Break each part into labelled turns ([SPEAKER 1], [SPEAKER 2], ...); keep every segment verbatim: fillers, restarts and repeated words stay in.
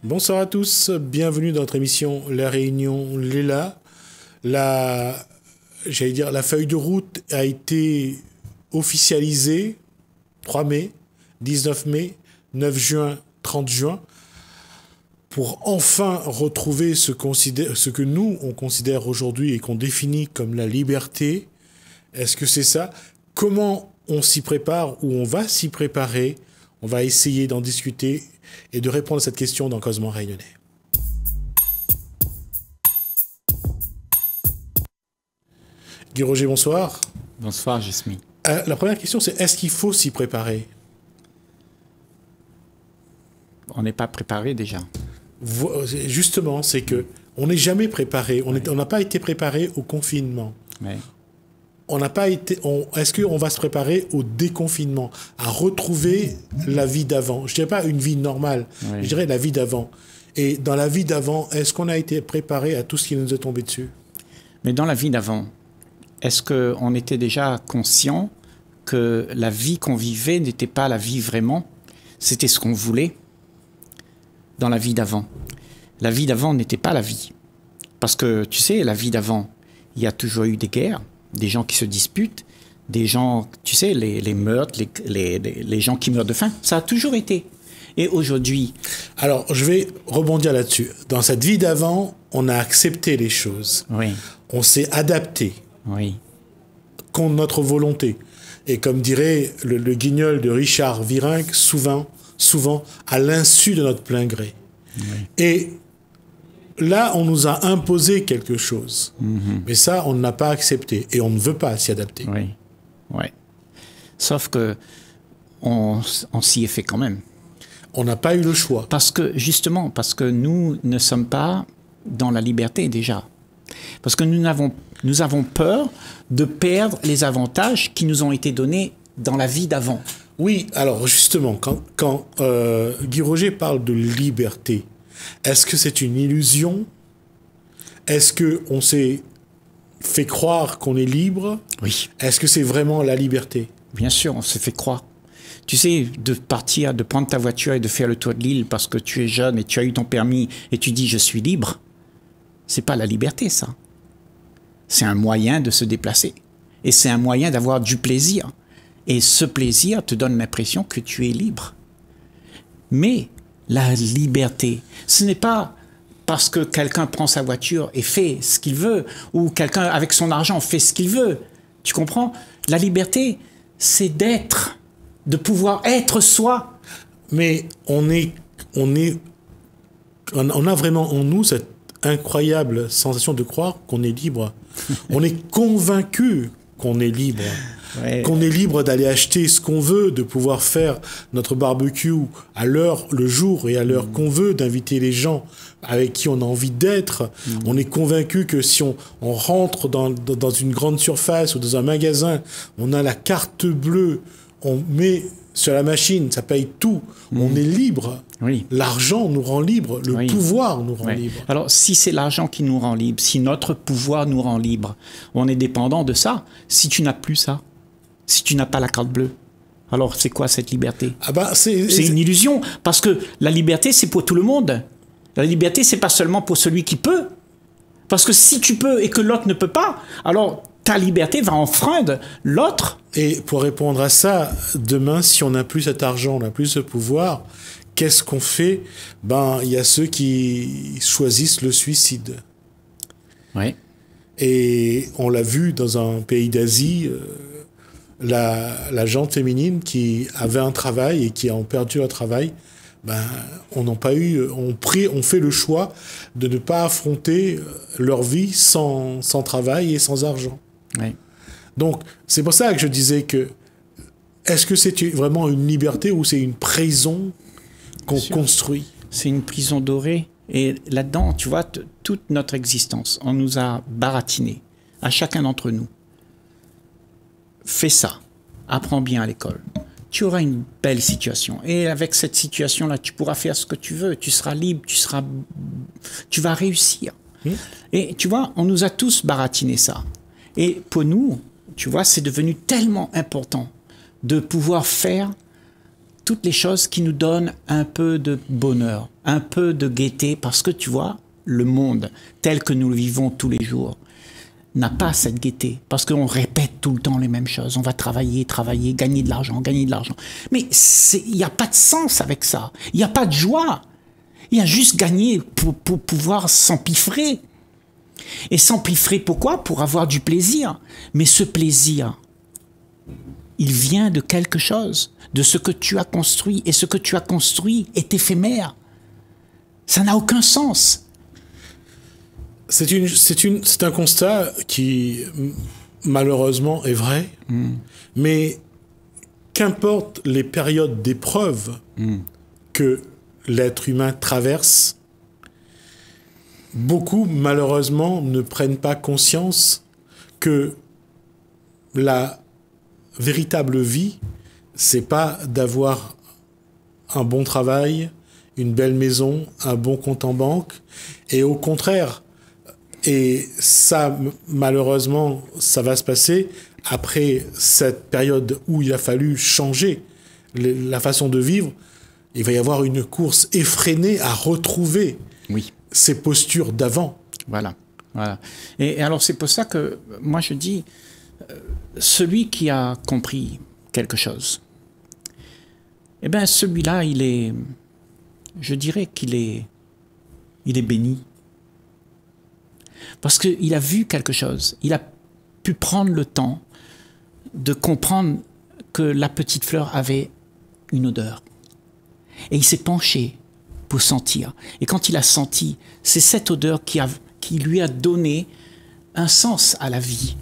[SPEAKER 1] Bonsoir à tous, bienvenue dans notre émission La Réunion Léla. La, j'allais dire, la feuille de route a été officialisée trois mai, dix-neuf mai, neuf juin, trente juin, pour enfin retrouver ce, ce que nous, on considère aujourd'hui et qu'on définit comme la liberté. Est-ce que c'est ça? Comment on s'y prépare ou on va s'y préparer? On va essayer d'en discuter et de répondre à cette question dans Causement Réunionnais. Guy Roger, bonsoir.
[SPEAKER 2] Bonsoir, Jasmine.
[SPEAKER 1] Euh, la première question, c'est est-ce qu'il faut s'y préparer?
[SPEAKER 2] On n'est pas préparé déjà.
[SPEAKER 1] Justement, c'est que on n'est jamais préparé. On n'a pas été préparé au confinement.
[SPEAKER 2] Ouais.
[SPEAKER 1] On n'a pas été. Est-ce qu'on va se préparer au déconfinement, à retrouver la vie d'avant? Je dirais pas une vie normale. Oui. Je dirais la vie d'avant. Et dans la vie d'avant, est-ce qu'on a été préparé à tout ce qui nous est tombé dessus?
[SPEAKER 2] Mais dans la vie d'avant, est-ce qu'on était déjà conscient que la vie qu'on vivait n'était pas la vie vraiment? C'était ce qu'on voulait dans la vie d'avant. La vie d'avant n'était pas la vie. Parce que, tu sais, la vie d'avant, il y a toujours eu des guerres, des gens qui se disputent, des gens, tu sais, les, les meurtres, les, les, les gens qui meurent de faim. Ça a toujours été. Et aujourd'hui...
[SPEAKER 1] Alors, je vais rebondir là-dessus. Dans cette vie d'avant, on a accepté les choses.
[SPEAKER 2] Oui.
[SPEAKER 1] On s'est adapté.
[SPEAKER 2] Oui.
[SPEAKER 1] Contre notre volonté. Et comme dirait le, le guignol de Richard Virenque, souvent, souvent à l'insu de notre plein gré. Oui. Et là, on nous a imposé quelque chose. Mm-hmm. Mais ça, on n'a pas accepté. Et on ne veut pas s'y adapter.
[SPEAKER 2] Oui, oui. Sauf que on, on s'y est fait quand même.
[SPEAKER 1] On n'a pas eu le choix.
[SPEAKER 2] Parce que, justement, parce que nous ne sommes pas dans la liberté déjà. Parce que nous avons, nous avons peur de perdre les avantages qui nous ont été donnés dans la vie d'avant.
[SPEAKER 1] Oui, alors justement, quand, quand euh, Guy Roger parle de liberté, est-ce que c'est une illusion? Est-ce qu'on s'est fait croire qu'on est libre?
[SPEAKER 2] Oui.
[SPEAKER 1] Est-ce que c'est vraiment la liberté?
[SPEAKER 2] Bien sûr, on s'est fait croire. Tu sais, de partir, de prendre ta voiture et de faire le tour de l'île parce que tu es jeune et tu as eu ton permis et tu dis « je suis libre », c'est pas la liberté, ça. C'est un moyen de se déplacer. Et c'est un moyen d'avoir du plaisir. Et ce plaisir te donne l'impression que tu es libre. Mais la liberté, ce n'est pas parce que quelqu'un prend sa voiture et fait ce qu'il veut, ou quelqu'un avec son argent fait ce qu'il veut. Tu comprends? La liberté, c'est d'être, de pouvoir être soi.
[SPEAKER 1] Mais on est, on est, on a vraiment en nous cette incroyable sensation de croire qu'on est libre. On est convaincu qu'on est libre. Ouais. Qu'on est libre d'aller acheter ce qu'on veut, de pouvoir faire notre barbecue à l'heure, le jour et à l'heure mmh. qu'on veut, d'inviter les gens avec qui on a envie d'être. Mmh. On est convaincu que si on, on rentre dans, dans une grande surface ou dans un magasin, on a la carte bleue, on met sur la machine, ça paye tout, mmh. on est libre.
[SPEAKER 2] Oui.
[SPEAKER 1] L'argent nous rend libre, le oui. pouvoir nous rend oui. libre.
[SPEAKER 2] Alors, si c'est l'argent qui nous rend libre, si notre pouvoir nous rend libre, on est dépendant de ça. Si tu n'as plus ça, si tu n'as pas la carte bleue, alors c'est quoi cette liberté?
[SPEAKER 1] Ah bah, c'est
[SPEAKER 2] une illusion, parce que la liberté, c'est pour tout le monde. La liberté, c'est pas seulement pour celui qui peut. Parce que si tu peux et que l'autre ne peut pas, alors ta liberté va enfreindre l'autre.
[SPEAKER 1] Et pour répondre à ça, demain, si on n'a plus cet argent, on n'a plus ce pouvoir, qu'est-ce qu'on fait? Ben, il y a ceux qui choisissent le suicide.
[SPEAKER 2] Oui.
[SPEAKER 1] Et on l'a vu dans un pays d'Asie, euh, la, la gente féminine qui avait un travail et qui ont perdu leur travail, ben, on n'a pas eu, on pris, on fait le choix de ne pas affronter leur vie sans, sans travail et sans argent.
[SPEAKER 2] Oui.
[SPEAKER 1] Donc, c'est pour ça que je disais que, est-ce que c'est vraiment une liberté ou c'est une prison qu'on construit?
[SPEAKER 2] C'est une prison dorée. Et là-dedans, tu vois, toute notre existence, on nous a baratiné, à chacun d'entre nous. Fais ça, apprends bien à l'école. Tu auras une belle situation. Et avec cette situation-là, tu pourras faire ce que tu veux. Tu seras libre, tu, seras... tu vas réussir. Mmh. Et tu vois, on nous a tous baratiné ça. Et pour nous, tu vois, c'est devenu tellement important de pouvoir faire toutes les choses qui nous donnent un peu de bonheur, un peu de gaieté, parce que tu vois, le monde tel que nous le vivons tous les jours n'a pas cette gaieté, parce qu'on répète tout le temps les mêmes choses. On va travailler, travailler, gagner de l'argent, gagner de l'argent. Mais il n'y a pas de sens avec ça. Il n'y a pas de joie. Il y a juste gagner pour, pour pouvoir s'empiffrer. Et s'empiffrer, pourquoi? Pour avoir du plaisir. Mais ce plaisir, il vient de quelque chose, de ce que tu as construit. Et ce que tu as construit est éphémère. Ça n'a aucun sens.
[SPEAKER 1] C'est une, c'est une, c'est un constat qui, malheureusement, est vrai. Mm. Mais qu'importe les périodes d'épreuve mm. que l'être humain traverse, beaucoup, malheureusement, ne prennent pas conscience que la véritable vie, c'est pas d'avoir un bon travail, une belle maison, un bon compte en banque, et au contraire, et ça, malheureusement, ça va se passer après cette période où il a fallu changer la façon de vivre. Il va y avoir une course effrénée à retrouver
[SPEAKER 2] oui.
[SPEAKER 1] ces postures d'avant.
[SPEAKER 2] Voilà. voilà. Et, et alors, c'est pour ça que moi, je dis, euh, celui qui a compris quelque chose, eh bien, celui-là, il est, je dirais qu'il est, il est béni. Parce qu'il a vu quelque chose. Il a pu prendre le temps de comprendre que la petite fleur avait une odeur. Et il s'est penché pour sentir. Et quand il a senti, c'est cette odeur qui, a, qui lui a donné un sens à la vie.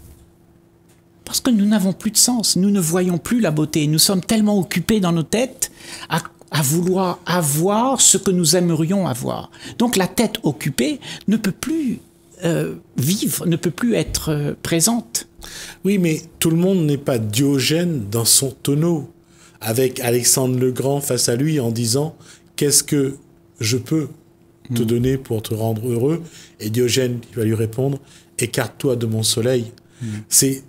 [SPEAKER 2] Parce que nous n'avons plus de sens. Nous ne voyons plus la beauté. Nous sommes tellement occupés dans nos têtes à, à vouloir avoir ce que nous aimerions avoir. Donc la tête occupée ne peut plus Euh, vivre, ne peut plus être euh, présente.
[SPEAKER 1] Oui, mais tout le monde n'est pas Diogène dans son tonneau, avec Alexandre le Grand face à lui en disant « Qu'est-ce que je peux te mmh. donner pour te rendre heureux ?» Et Diogène il va lui répondre « Écarte-toi de mon soleil. Mmh. » C'est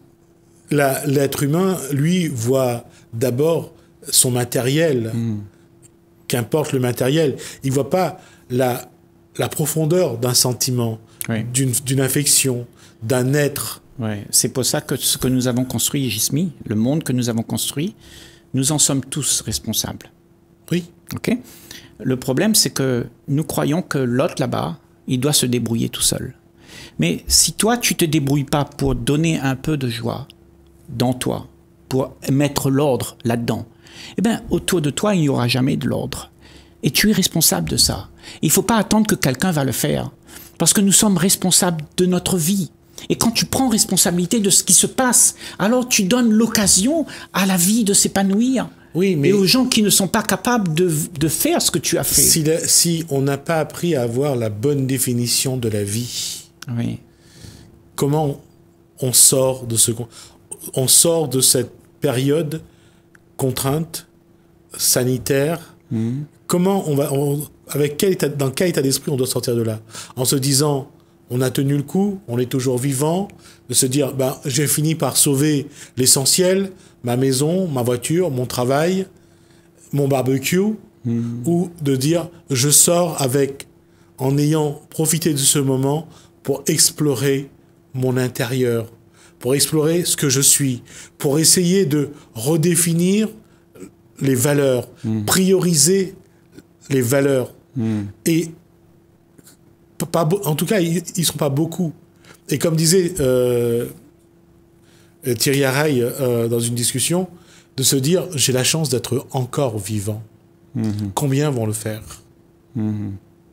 [SPEAKER 1] la, l'être humain, lui, voit d'abord son matériel, mmh. qu'importe le matériel. Il ne voit pas la, la profondeur d'un sentiment. Oui. D'une, d'une affection, d'un être.
[SPEAKER 2] Oui. C'est pour ça que ce que nous avons construit, Jismi, le monde que nous avons construit, nous en sommes tous responsables.
[SPEAKER 1] Oui.
[SPEAKER 2] Ok. Le problème, c'est que nous croyons que l'autre là-bas, il doit se débrouiller tout seul. Mais si toi, tu ne te débrouilles pas pour donner un peu de joie dans toi, pour mettre l'ordre là-dedans, eh bien, autour de toi, il n'y aura jamais de l'ordre. Et tu es responsable de ça. Il ne faut pas attendre que quelqu'un va le faire. Parce que nous sommes responsables de notre vie. Et quand tu prends responsabilité de ce qui se passe, alors tu donnes l'occasion à la vie de s'épanouir.
[SPEAKER 1] Oui, mais
[SPEAKER 2] et aux gens qui ne sont pas capables de, de faire ce que tu as fait.
[SPEAKER 1] Si, la, si on n'a pas appris à avoir la bonne définition de la vie,
[SPEAKER 2] oui.
[SPEAKER 1] comment on sort de ce, on sort de cette période contrainte sanitaire? Mmh. Comment on va, on, avec quel état, dans quel état d'esprit on doit sortir de là? En se disant, on a tenu le coup, on est toujours vivant, de se dire, ben, j'ai fini par sauver l'essentiel, ma maison, ma voiture, mon travail, mon barbecue, mmh. ou de dire, je sors avec, en ayant profité de ce moment pour explorer mon intérieur, pour explorer ce que je suis, pour essayer de redéfinir les valeurs, mmh. prioriser les valeurs. Mmh. Et pas, en tout cas, ils ne sont pas beaucoup. Et comme disait euh, Thierry Haraï euh, dans une discussion, de se dire, j'ai la chance d'être encore vivant. Mmh. Combien vont le faire?
[SPEAKER 2] Mmh.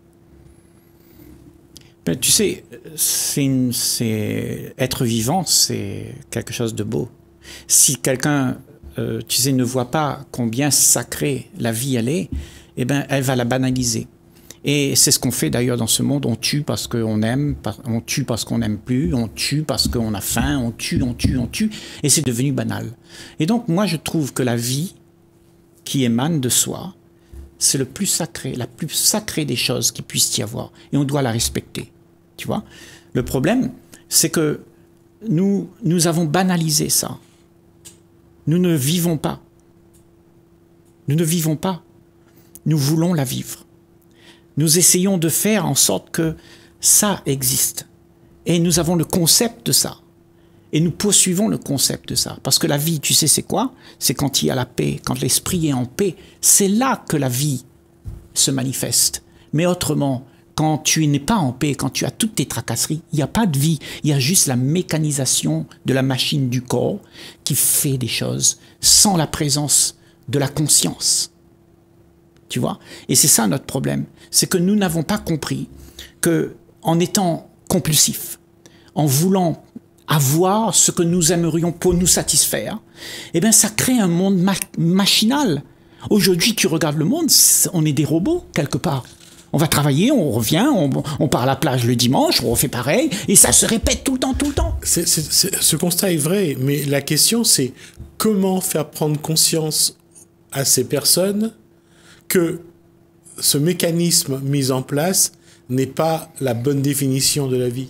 [SPEAKER 2] Ben, tu sais, c'est une, c'est, être vivant, c'est quelque chose de beau. Si quelqu'un, euh, tu sais, ne voit pas combien sacrée la vie elle est, eh ben, elle va la banaliser. Et c'est ce qu'on fait d'ailleurs dans ce monde. On tue parce qu'on aime, on tue parce qu'on n'aime plus, on tue parce qu'on a faim, on tue, on tue, on tue. Et c'est devenu banal. Et donc, moi, je trouve que la vie qui émane de soi, c'est le plus sacré, la plus sacrée des choses qu'il puisse y avoir. Et on doit la respecter. Tu vois ? Le problème, c'est que nous, nous avons banalisé ça. Nous ne vivons pas. Nous ne vivons pas. Nous voulons la vivre. Nous essayons de faire en sorte que ça existe. Et nous avons le concept de ça. Et nous poursuivons le concept de ça. Parce que la vie, tu sais, c'est quoi? C'est quand il y a la paix, quand l'esprit est en paix. C'est là que la vie se manifeste. Mais autrement, quand tu n'es pas en paix, quand tu as toutes tes tracasseries, il n'y a pas de vie. Il y a juste la mécanisation de la machine du corps qui fait des choses sans la présence de la conscience. Tu vois? Et c'est ça notre problème. C'est que nous n'avons pas compris que en étant compulsifs, en voulant avoir ce que nous aimerions pour nous satisfaire, eh bien, ça crée un monde ma machinal. Aujourd'hui, tu regardes le monde, on est des robots, quelque part. On va travailler, on revient, on, on part à la plage le dimanche, on refait pareil, et ça se répète tout le temps, tout le temps.
[SPEAKER 1] C'est, c'est, c'est, ce constat est vrai, mais la question, c'est comment faire prendre conscience à ces personnes que ce mécanisme mis en place n'est pas la bonne définition de la vie.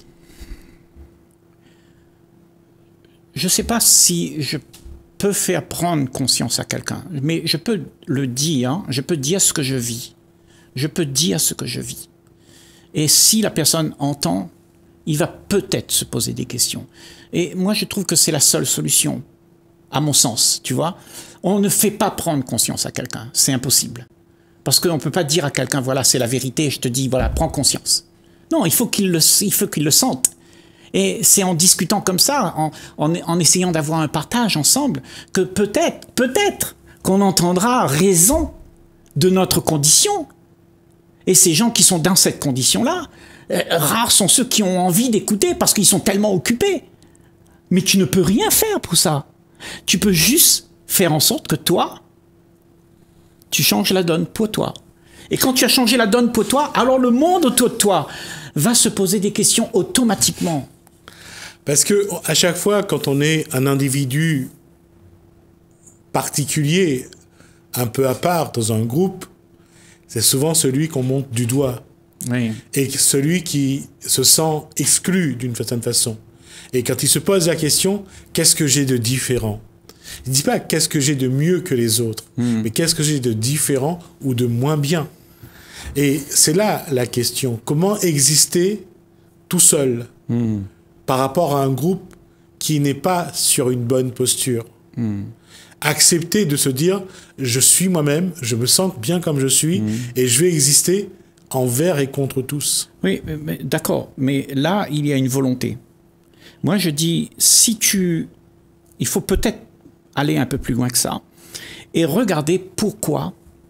[SPEAKER 2] Je ne sais pas si je peux faire prendre conscience à quelqu'un, mais je peux le dire, hein, je peux dire ce que je vis. Je peux dire ce que je vis. Et si la personne entend, il va peut-être se poser des questions. Et moi, je trouve que c'est la seule solution, à mon sens, tu vois. On ne fait pas prendre conscience à quelqu'un, c'est impossible. Parce qu'on ne peut pas dire à quelqu'un, voilà, c'est la vérité, je te dis, voilà, prends conscience. Non, il faut qu'il le, il faut qu'il le sente. Et c'est en discutant comme ça, en, en, en essayant d'avoir un partage ensemble, que peut-être, peut-être, qu'on entendra raison de notre condition. Et ces gens qui sont dans cette condition-là, euh, rares sont ceux qui ont envie d'écouter parce qu'ils sont tellement occupés. Mais tu ne peux rien faire pour ça. Tu peux juste faire en sorte que toi, tu changes la donne pour toi. Et quand tu as changé la donne pour toi, alors le monde autour de toi va se poser des questions automatiquement.
[SPEAKER 1] Parce que à chaque fois, quand on est un individu particulier, un peu à part dans un groupe, c'est souvent celui qu'on monte du doigt.
[SPEAKER 2] Oui.
[SPEAKER 1] Et celui qui se sent exclu d'une certaine façon. Et quand il se pose la question, qu'est-ce que j'ai de différent? Il ne dit pas qu'est-ce que j'ai de mieux que les autres, mmh. mais qu'est-ce que j'ai de différent ou de moins bien. Et c'est là la question. Comment exister tout seul mmh. par rapport à un groupe qui n'est pas sur une bonne posture? mmh. Accepter de se dire, je suis moi-même, je me sens bien comme je suis, mmh. et je vais exister envers et contre tous.
[SPEAKER 2] Oui, d'accord, mais là, il y a une volonté. Moi, je dis, si tu... Il faut peut-être aller un peu plus loin que ça, et regarder pourquoi,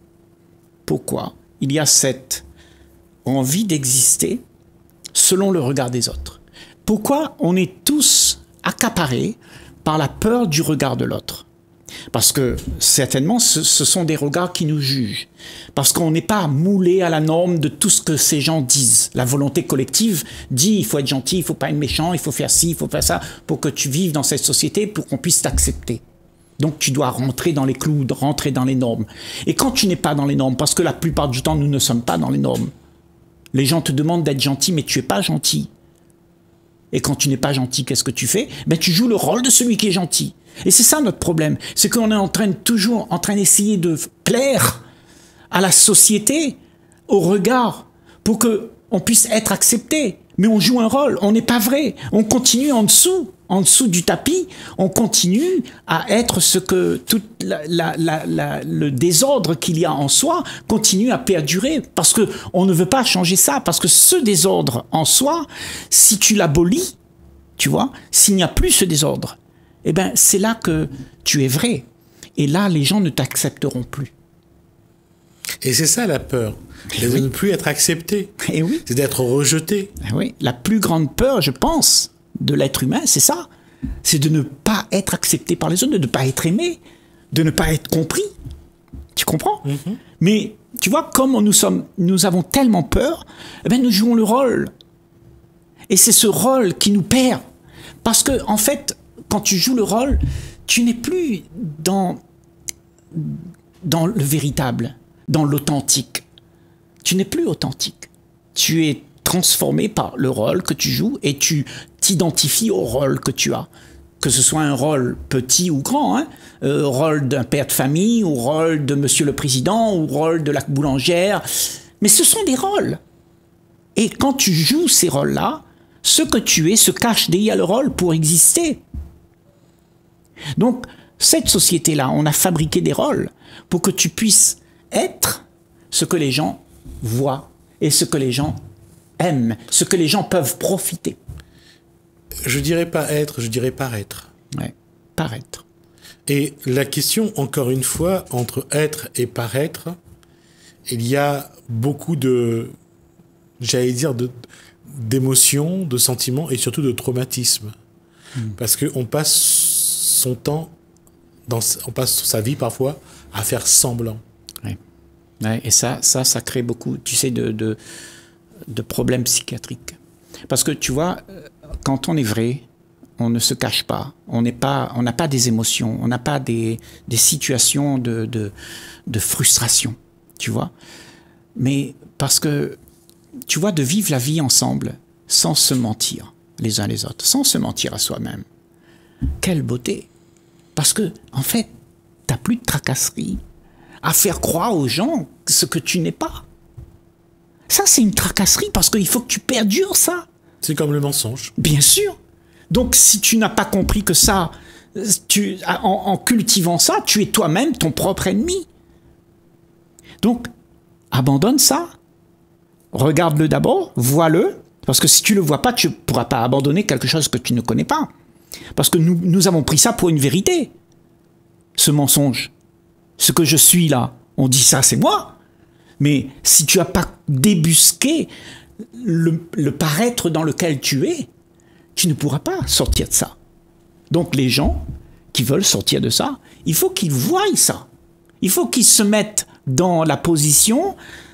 [SPEAKER 2] pourquoi il y a cette envie d'exister selon le regard des autres. Pourquoi on est tous accaparés par la peur du regard de l'autre? Parce que certainement, ce, ce sont des regards qui nous jugent. Parce qu'on n'est pas moulé à la norme de tout ce que ces gens disent. La volonté collective dit il faut être gentil, il ne faut pas être méchant, il faut faire ci, il faut faire ça, pour que tu vives dans cette société, pour qu'on puisse t'accepter. Donc tu dois rentrer dans les clous, rentrer dans les normes. Et quand tu n'es pas dans les normes, parce que la plupart du temps, nous ne sommes pas dans les normes, les gens te demandent d'être gentil, mais tu n'es pas gentil. Et quand tu n'es pas gentil, qu'est-ce que tu fais? Ben, tu joues le rôle de celui qui est gentil. Et c'est ça notre problème. C'est qu'on est en train de, toujours en train d'essayer de plaire à la société, au regard, pour qu'on puisse être accepté. Mais on joue un rôle, on n'est pas vrai. On continue en dessous, en dessous du tapis, on continue à être ce que tout la, la, la, la, le désordre qu'il y a en soi continue à perdurer. Parce qu'on ne veut pas changer ça. Parce que ce désordre en soi, si tu l'abolis, tu vois, s'il n'y a plus ce désordre, eh ben, c'est là que tu es vrai. Et là, les gens ne t'accepteront plus.
[SPEAKER 1] Et c'est ça la peur, c'est oui. de ne plus être accepté,
[SPEAKER 2] et oui.
[SPEAKER 1] c'est d'être rejeté.
[SPEAKER 2] Et oui. La plus grande peur, je pense, de l'être humain, c'est ça. C'est de ne pas être accepté par les autres, de ne pas être aimé, de ne pas être compris. Tu comprends? Mm-hmm. Mais tu vois, comme nous, sommes, nous avons tellement peur, eh ben, nous jouons le rôle. Et c'est ce rôle qui nous perd. Parce que, en fait, quand tu joues le rôle, tu n'es plus dans, dans le véritable, dans l'authentique. Tu n'es plus authentique. Tu es transformé par le rôle que tu joues et tu t'identifies au rôle que tu as. que ce soit un rôle petit ou grand, hein, euh, rôle d'un père de famille, ou rôle de monsieur le président, ou rôle de la boulangère, mais ce sont des rôles. Et quand tu joues ces rôles-là, ce que tu es se cache derrière le rôle pour exister. Donc, cette société-là, on a fabriqué des rôles pour que tu puisses être ce que les gens voient et ce que les gens aiment, ce que les gens peuvent profiter.
[SPEAKER 1] Je dirais pas être, je dirais paraître.
[SPEAKER 2] Ouais, paraître.
[SPEAKER 1] Et la question, encore une fois, entre être et paraître, il y a beaucoup de, j'allais dire, de, d'émotions, de sentiments et surtout de traumatismes. Mmh. Parce qu'on passe son temps, dans, on passe sa vie parfois à faire semblant.
[SPEAKER 2] Ouais. Ouais, et ça, ça, ça crée beaucoup, tu sais, de, de, de problèmes psychiatriques. Parce que tu vois, quand on est vrai, on ne se cache pas. On n'est pas, on n'a pas des émotions, on n'a pas des, des situations de, de, de frustration, tu vois. Mais parce que, tu vois, de vivre la vie ensemble sans se mentir les uns les autres, sans se mentir à soi-même. Quelle beauté! Parce que, en fait, t'as plus de tracasserie à faire croire aux gens ce que tu n'es pas. Ça, c'est une tracasserie parce qu'il faut que tu perdures ça.
[SPEAKER 1] C'est comme le mensonge.
[SPEAKER 2] Bien sûr. Donc, si tu n'as pas compris que ça, tu, en, en cultivant ça, tu es toi-même ton propre ennemi. Donc, abandonne ça. Regarde-le d'abord, vois-le. Parce que si tu ne le vois pas, tu ne pourras pas abandonner quelque chose que tu ne connais pas. Parce que nous, nous avons pris ça pour une vérité. Ce mensonge. Ce que je suis là, on dit ça, c'est moi. Mais si tu n'as pas débusqué le, le paraître dans lequel tu es, tu ne pourras pas sortir de ça. Donc les gens qui veulent sortir de ça, il faut qu'ils voient ça. Il faut qu'ils se mettent dans la position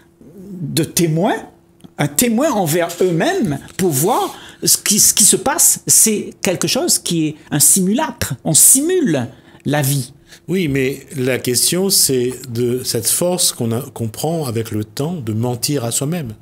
[SPEAKER 2] de témoin, un témoin envers eux-mêmes pour voir ce qui, ce qui se passe. C'est quelque chose qui est un simulacre. On simule la vie.
[SPEAKER 1] Oui, mais la question, c'est de cette force qu'on a, qu'on prend avec le temps de mentir à soi-même.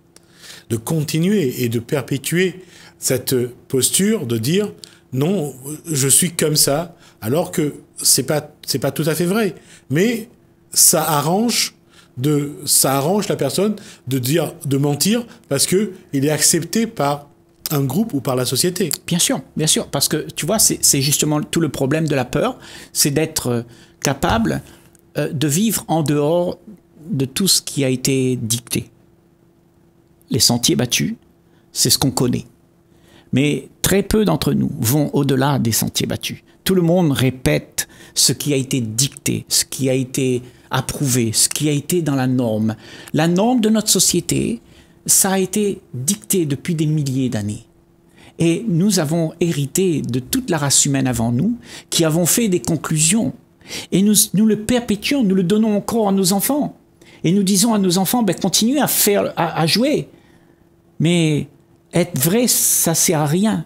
[SPEAKER 1] De continuer et de perpétuer cette posture de dire « Non, je suis comme ça », alors que c'est pas, c'est pas tout à fait vrai. Mais ça arrange, de, ça arrange la personne de, dire, de mentir parce qu'il est accepté par un groupe ou par la société.
[SPEAKER 2] Bien sûr, bien sûr, parce que tu vois, c'est, c'est justement tout le problème de la peur, c'est d'être capable euh, de vivre en dehors de tout ce qui a été dicté. Les sentiers battus, c'est ce qu'on connaît. Mais très peu d'entre nous vont au-delà des sentiers battus. Tout le monde répète ce qui a été dicté, ce qui a été approuvé, ce qui a été dans la norme. La norme de notre société, ça a été dicté depuis des milliers d'années. Et nous avons hérité de toute la race humaine avant nous, qui avons fait des conclusions. Et nous, nous le perpétuons, nous le donnons encore à nos enfants. Et nous disons à nos enfants, ben, continuez à, faire, à, à jouer. Mais être vrai, ça ne sert à rien.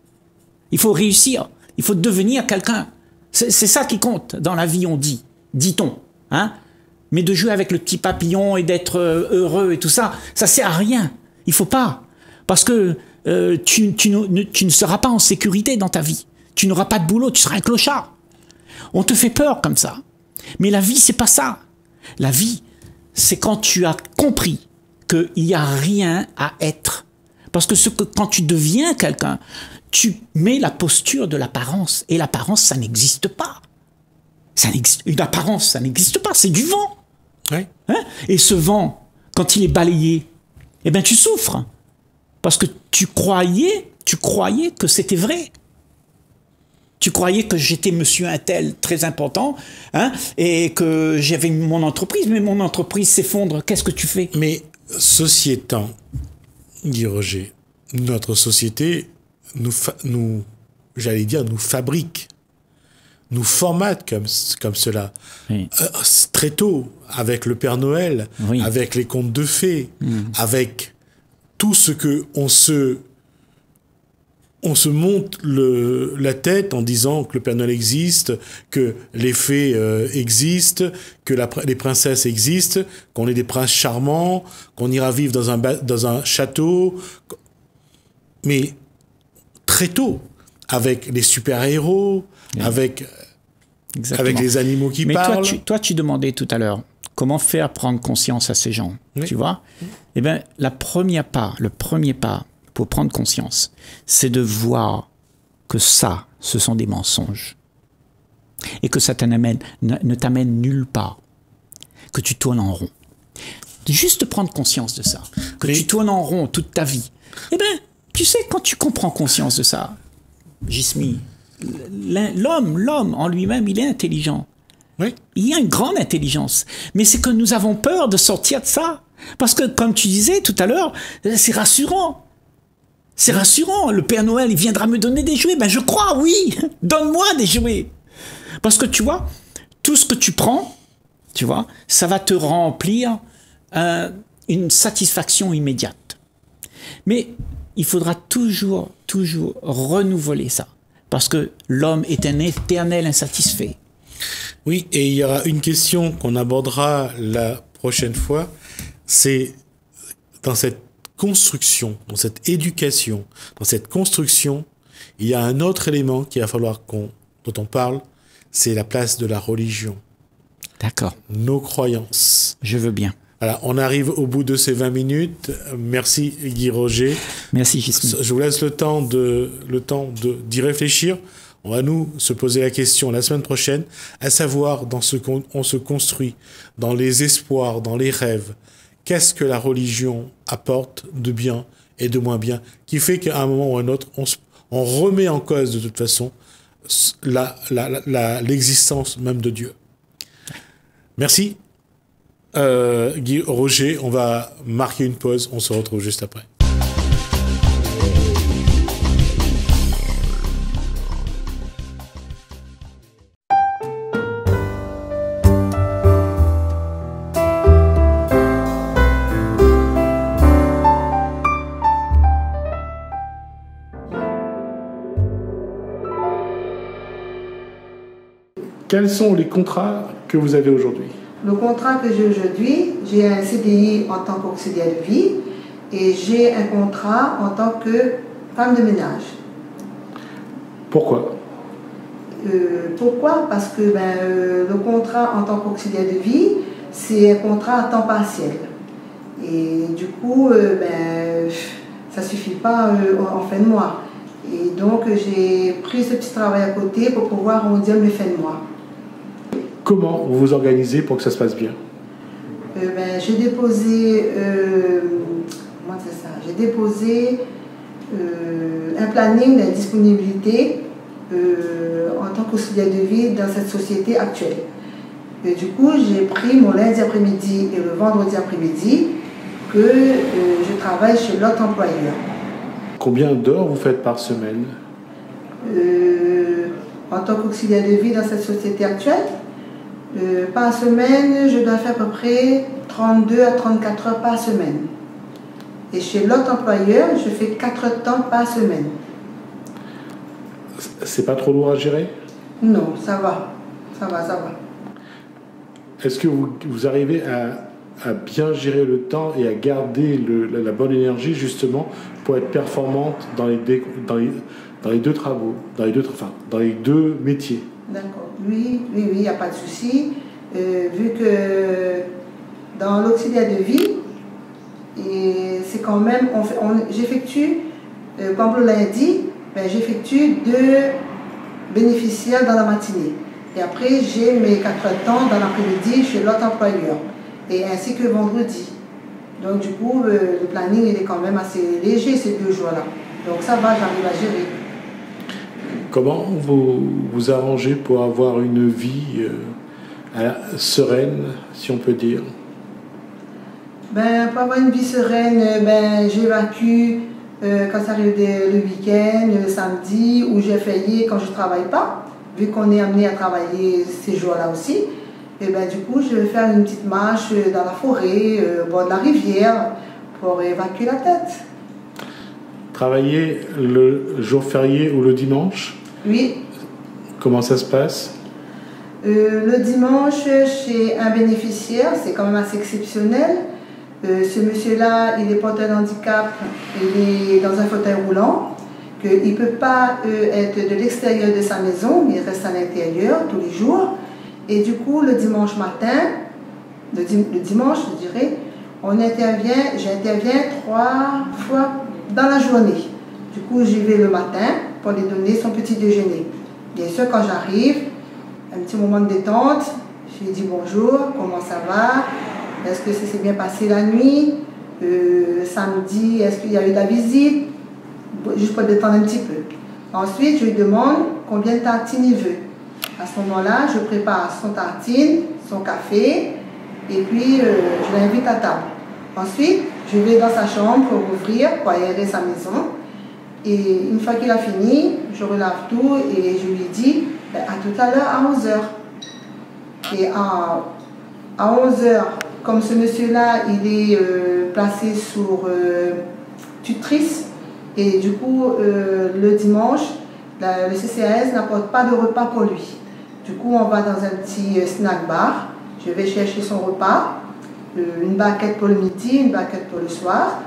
[SPEAKER 2] Il faut réussir, il faut devenir quelqu'un. C'est, c'est ça qui compte dans la vie, on dit, dit-on. Hein? Mais de jouer avec le petit papillon et d'être heureux et tout ça, ça ne sert à rien. Il ne faut pas. Parce que euh, tu, tu, ne, tu ne seras pas en sécurité dans ta vie. Tu n'auras pas de boulot, tu seras un clochard. On te fait peur comme ça. Mais la vie, c'est pas ça. La vie, c'est quand tu as compris qu'il n'y a rien à être. Parce que, ce que quand tu deviens quelqu'un, tu mets la posture de l'apparence. Et l'apparence, ça n'existe pas. Ça n'existe, une apparence, ça n'existe pas. C'est du vent.
[SPEAKER 1] Oui.
[SPEAKER 2] Hein? Et ce vent, quand il est balayé, eh ben tu souffres. Parce que tu croyais, tu croyais que c'était vrai. Tu croyais que j'étais monsieur un tel très important, hein, et que j'avais mon entreprise, mais mon entreprise s'effondre. Qu'est-ce que tu fais?
[SPEAKER 1] Mais ceci étant, dit Roger, notre société nous, fa- nous j'allais dire, nous fabrique, nous formate comme, comme cela. Oui. Euh, très tôt, avec le Père Noël, oui. avec les contes de fées, mmh. avec tout ce que on se... On se monte le, la tête en disant que le Père Noël existe, que les fées euh, existent, que la, les princesses existent, qu'on est des princes charmants, qu'on ira vivre dans un, dans un château. Mais très tôt, avec les super-héros, oui. avec, avec les animaux qui
[SPEAKER 2] Mais
[SPEAKER 1] parlent.
[SPEAKER 2] Toi tu, toi, tu demandais tout à l'heure comment faire prendre conscience à ces gens, oui. tu vois oui. Eh bien, la première pas, le premier pas pour prendre conscience, c'est de voir que ça, ce sont des mensonges. Et que ça t'amène, ne, ne t'amène nulle part. Que tu tournes en rond. Juste prendre conscience de ça. Que oui. tu tournes en rond toute ta vie. Eh bien, tu sais, quand tu comprends conscience de ça, Jismi, l'homme, l'homme en lui-même, il est intelligent.
[SPEAKER 1] Oui.
[SPEAKER 2] Il y a une grande intelligence. Mais c'est que nous avons peur de sortir de ça. Parce que, comme tu disais tout à l'heure, c'est rassurant. C'est oui. rassurant. Le Père Noël, il viendra me donner des jouets. Ben, je crois, oui. Donne-moi des jouets. Parce que, tu vois, tout ce que tu prends, tu vois, ça va te remplir euh, une satisfaction immédiate. Mais il faudra toujours, toujours renouveler ça. Parce que l'homme est un éternel insatisfait.
[SPEAKER 1] Oui, et il y aura une question qu'on abordera la prochaine fois. C'est dans cette construction, dans cette éducation, dans cette construction, il y a un autre élément qu'il va falloir qu'on, dont on parle, c'est la place de la religion.
[SPEAKER 2] D'accord.
[SPEAKER 1] Nos croyances.
[SPEAKER 2] Je veux bien.
[SPEAKER 1] Voilà, on arrive au bout de ces vingt minutes. Merci Guy Roger.
[SPEAKER 2] Merci Jismi.
[SPEAKER 1] Je vous laisse le temps de, le temps de, d'y réfléchir. On va nous se poser la question la semaine prochaine, à savoir dans ce qu'on on se construit, dans les espoirs, dans les rêves. Qu'est-ce que la religion apporte de bien et de moins bien, qui fait qu'à un moment ou à un autre, on, on remet en cause de toute façon la, la, la, la, l'existence même de Dieu. Merci. Euh, Guy Roger, on va marquer une pause, on se retrouve juste après. Quels sont les contrats que vous avez aujourd'hui?
[SPEAKER 3] Le contrat que j'ai aujourd'hui, j'ai un C D I en tant qu'auxiliaire de vie et j'ai un contrat en tant que femme de ménage.
[SPEAKER 1] Pourquoi?
[SPEAKER 3] euh, Pourquoi? Parce que ben, euh, le contrat en tant qu'auxiliaire de vie, c'est un contrat à temps partiel. Et du coup, euh, ben, ça ne suffit pas euh, en fin de mois. Et donc, j'ai pris ce petit travail à côté pour pouvoir arrondir mes fins de mois.
[SPEAKER 1] Comment vous vous organisez pour que ça se passe bien?
[SPEAKER 3] euh, ben, J'ai déposé, euh, comment c'est ça? J'ai déposé euh, un planning de disponibilité euh, en tant qu'auxiliaire de vie dans cette société actuelle. Et du coup, j'ai pris mon lundi après-midi et le vendredi après-midi que euh, je travaille chez l'autre employeur.
[SPEAKER 1] Combien d'heures vous faites par semaine?
[SPEAKER 3] euh, En tant qu'auxiliaire de vie dans cette société actuelle, Euh, par semaine, je dois faire à peu près trente-deux à trente-quatre heures par semaine. Et chez l'autre employeur, je fais quatre temps par semaine.
[SPEAKER 1] C'est pas trop lourd à gérer?
[SPEAKER 3] Non, ça va. Ça va, ça va.
[SPEAKER 1] Est-ce que vous, vous arrivez à, à bien gérer le temps et à garder le, la, la bonne énergie justement pour être performante dans les, dé, dans les, dans les deux travaux, dans les deux, enfin, dans les deux métiers?
[SPEAKER 3] D'accord. Oui, oui, oui, il n'y a pas de souci. Euh, vu que dans l'auxiliaire de vie, c'est quand même, on fait, on, j'effectue, euh, comme le lundi, ben, j'effectue deux bénéficiaires dans la matinée. Et après, j'ai mes quatre temps dans l'après-midi chez l'autre employeur. Et ainsi que vendredi. Donc du coup, euh, le planning il est quand même assez léger ces deux jours-là. Donc ça va, j'arrive à gérer.
[SPEAKER 1] Comment vous vous arrangez pour avoir une vie euh, sereine, si on peut dire?
[SPEAKER 3] Ben, pour avoir une vie sereine, ben, j'évacue euh, quand ça arrive le week-end, le samedi, ou j'ai failli quand je ne travaille pas, vu qu'on est amené à travailler ces jours-là aussi. Et ben, du coup, je vais faire une petite marche dans la forêt, euh, au bord de la rivière, pour évacuer la tête.
[SPEAKER 1] Travailler le jour férié ou le dimanche?
[SPEAKER 3] Oui.
[SPEAKER 1] Comment ça se passe?
[SPEAKER 3] euh, Le dimanche, chez un bénéficiaire, c'est quand même assez exceptionnel. Euh, ce monsieur-là, il est porteur de handicap, il est dans un fauteuil roulant. qu'il ne peut pas euh, être de l'extérieur de sa maison, mais il reste à l'intérieur tous les jours. Et du coup, le dimanche matin, le, dim le dimanche, je dirais, on intervient, j'interviens trois fois dans la journée. Du coup, j'y vais le matin pour lui donner son petit déjeuner. Bien sûr, quand j'arrive, un petit moment de détente, je lui dis bonjour, comment ça va? Est-ce que ça s'est bien passé la nuit? euh, Samedi, est-ce qu'il y a eu de la visite? Juste pour détendre un petit peu. Ensuite, je lui demande combien de tartines il veut. À ce moment-là, je prépare son tartine, son café, et puis euh, je l'invite à table. Ensuite, je vais dans sa chambre pour ouvrir, pour aérer sa maison. Et une fois qu'il a fini, je relave tout et je lui dis ben, à tout à l'heure à onze heures. Et à, à onze heures, comme ce monsieur-là, il est euh, placé sur euh, tutrice, et du coup, euh, le dimanche, la, le C C A S n'apporte pas de repas pour lui. Du coup, on va dans un petit euh, snack bar. Je vais chercher son repas, euh, une baguette pour le midi, une baguette pour le soir.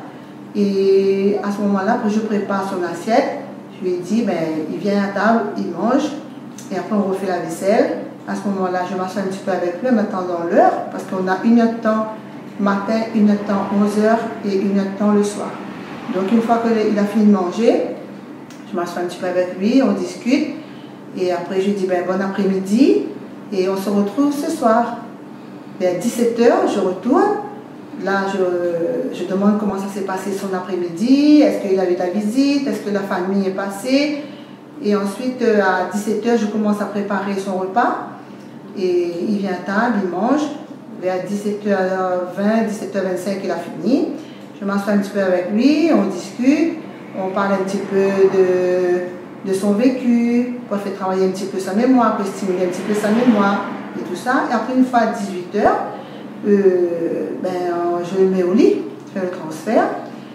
[SPEAKER 3] Et à ce moment-là, je prépare son assiette. Je lui ai dit, ben, il vient à table, il mange, et après on refait la vaisselle. À ce moment-là, je m'assois un petit peu avec lui en attendant l'heure, parce qu'on a une heure de temps matin, une heure de temps onze heures et une heure de temps le soir. Donc une fois qu'il a fini de manger, je m'assois un petit peu avec lui, on discute, et après je lui dis ben, bon après-midi, et on se retrouve ce soir. Vers dix-sept heures, je retourne. Là, je, je demande comment ça s'est passé son après-midi, est-ce qu'il a eu de la visite, est-ce que la famille est passée. Et ensuite, à dix-sept heures, je commence à préparer son repas. Et il vient à table, il mange. Vers dix-sept heures vingt, dix-sept heures vingt-cinq, il a fini. Je m'assois un petit peu avec lui, on discute, on parle un petit peu de, de son vécu, pour faire travailler un petit peu sa mémoire, pour stimuler un petit peu sa mémoire et tout ça. Et après, une fois à dix-huit heures, Euh, ben, je le mets au lit, je fais le transfert,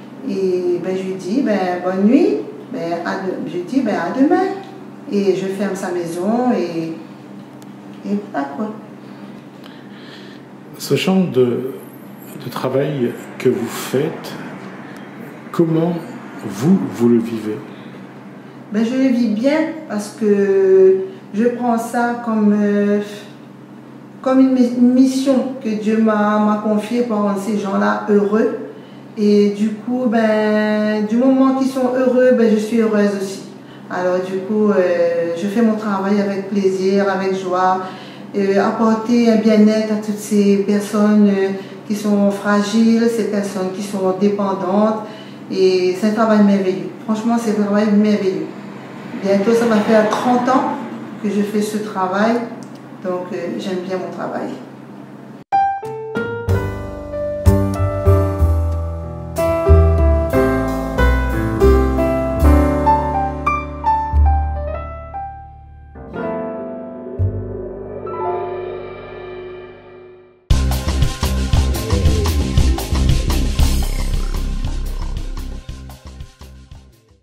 [SPEAKER 3] et ben, je lui dis ben, bonne nuit, ben, à de, je lui dis ben, à demain, et je ferme sa maison, et, et voilà quoi.
[SPEAKER 1] Ce genre de, de travail que vous faites, comment vous, vous le vivez?
[SPEAKER 3] Ben, je le vis bien parce que je prends ça comme... Euh, comme une mission que Dieu m'a confiée pour rendre ces gens-là heureux. Et du coup, ben, du moment qu'ils sont heureux, ben, je suis heureuse aussi. Alors du coup, euh, je fais mon travail avec plaisir, avec joie, euh, apporter un bien-être à toutes ces personnes euh, qui sont fragiles, ces personnes qui sont dépendantes. Et c'est un travail merveilleux. Franchement, c'est un travail merveilleux. Bientôt, ça va faire trente ans que je fais ce travail. Donc, euh, j'aime bien mon travail.